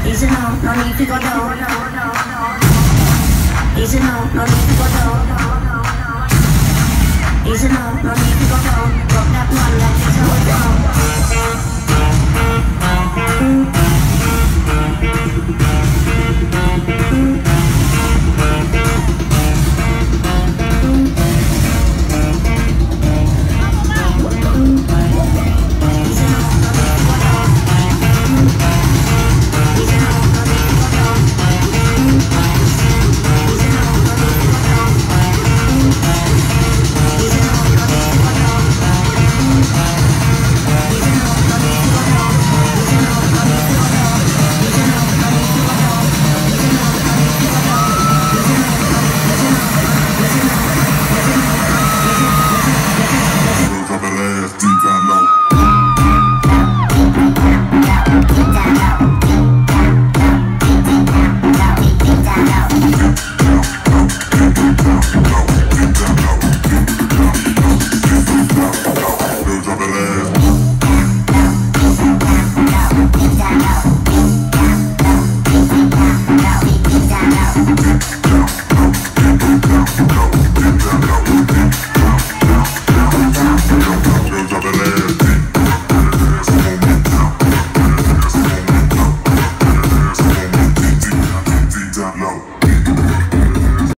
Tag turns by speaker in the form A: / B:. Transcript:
A: Easy now, no need to go down. Easy now, no need to go down. Easy now, no need to go down. Drop that one like it's how it's down.